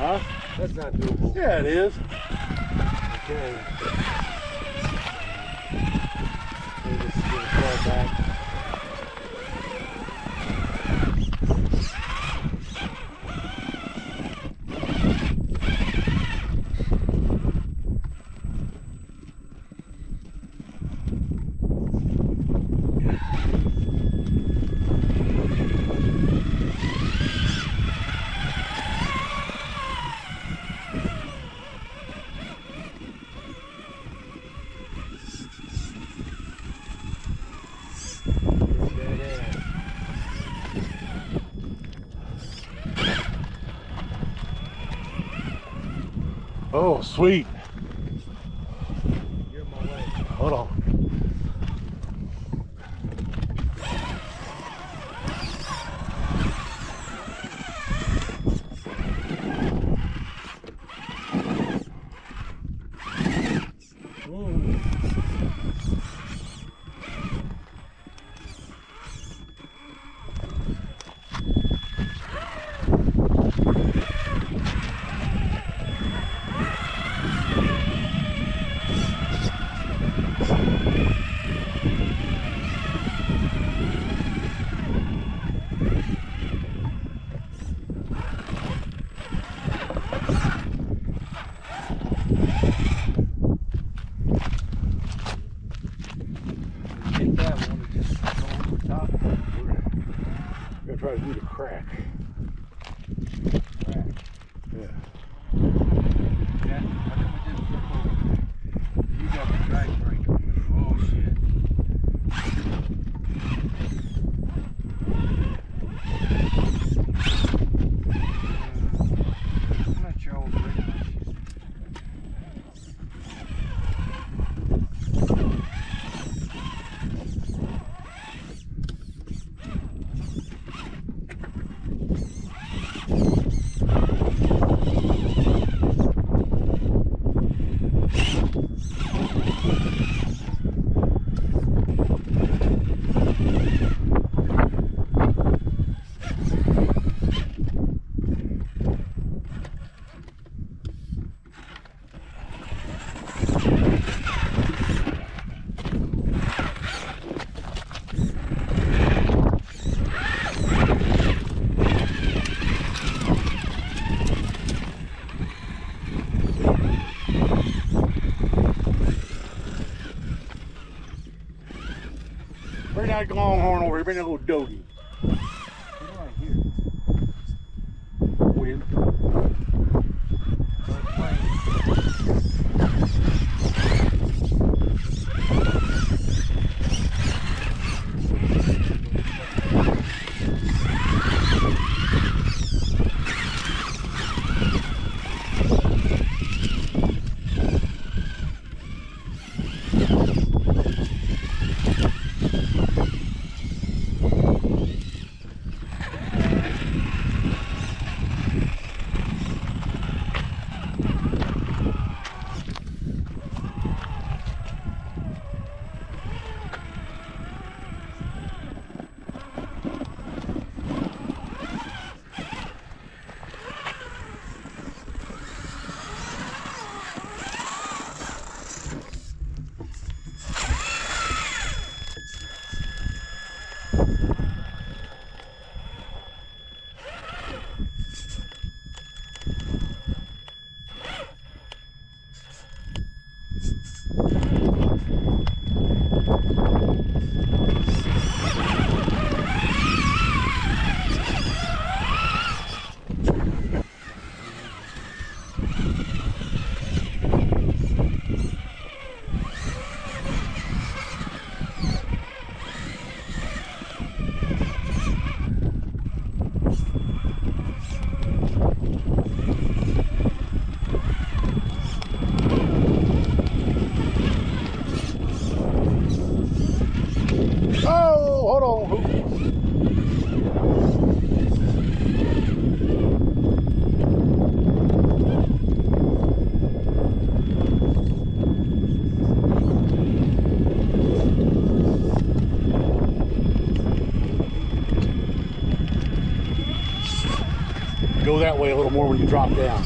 Huh? That's not doable. Yeah, it is. Okay. We'll just get it far back. Oh, sweet. You're in my way. Hold on. Get that one and just go over the top. We're gonna try to do the crack. Crack. Yeah. Yeah, how come it didn't flip over? You got the drag brake on it. Oh shit. I'm not sure I was ready. Bring that longhorn over here. Bring that little doggy. What do I hear? Wind. Hold on, Hoot. Go go that way a little more when you drop down.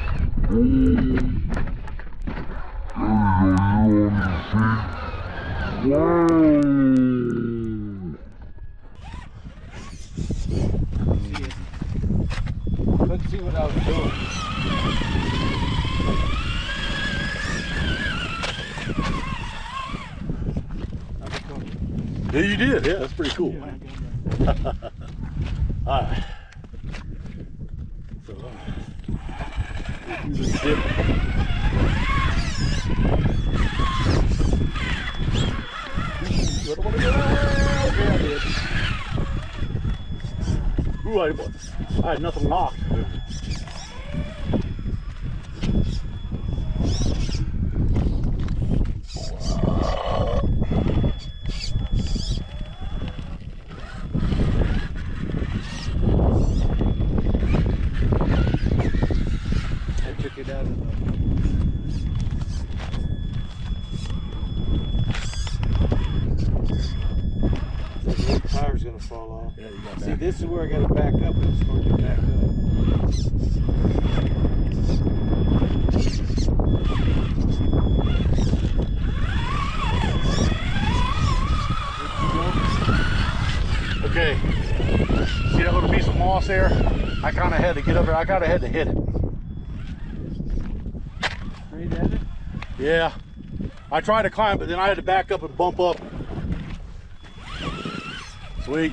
Let's see what I was doing. Yeah, you did. Yeah, that's pretty cool. All right. So, do the dip. I did. Ooh, I had nothing locked. Tire's gonna fall off. Yeah, you got See, that. this is where I gotta back up. It's hard to back up. Okay. See that little piece of moss there? I kind of had to get up there. I kind of had to hit it. Straight at it? Yeah. I tried to climb, but then I had to back up and bump up. Sweet.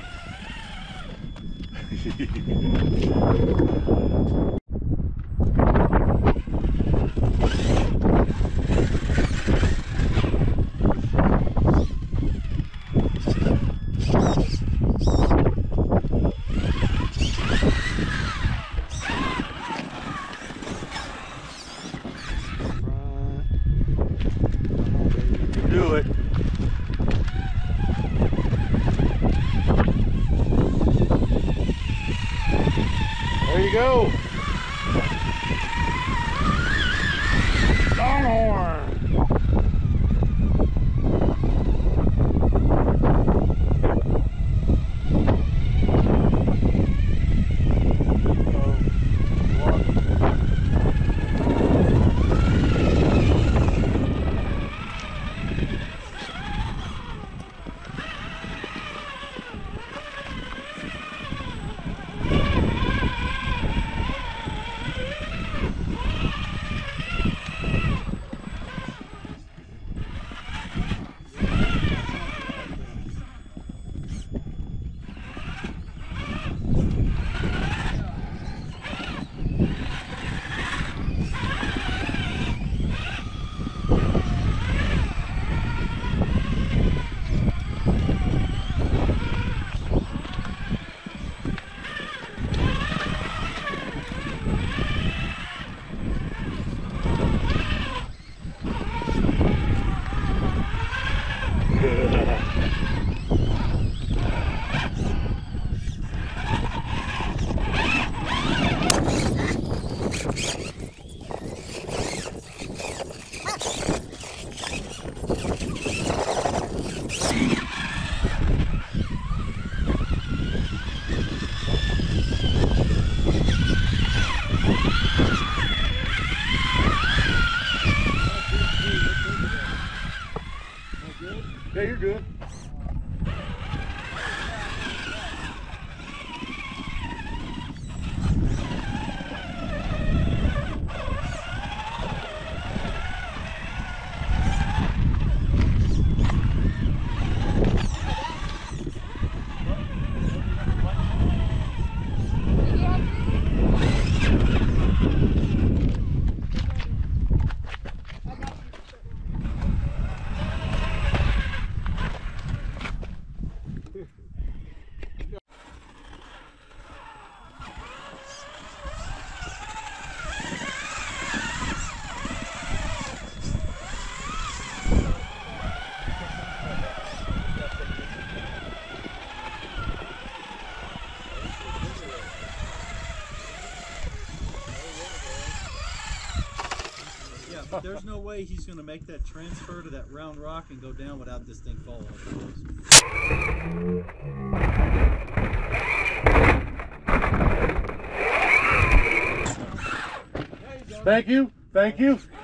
Do it. There you go. Longhorn. Yeah, you're good. But there's no way he's going to make that transfer to that round rock and go down without this thing falling over. Thank you. Thank you.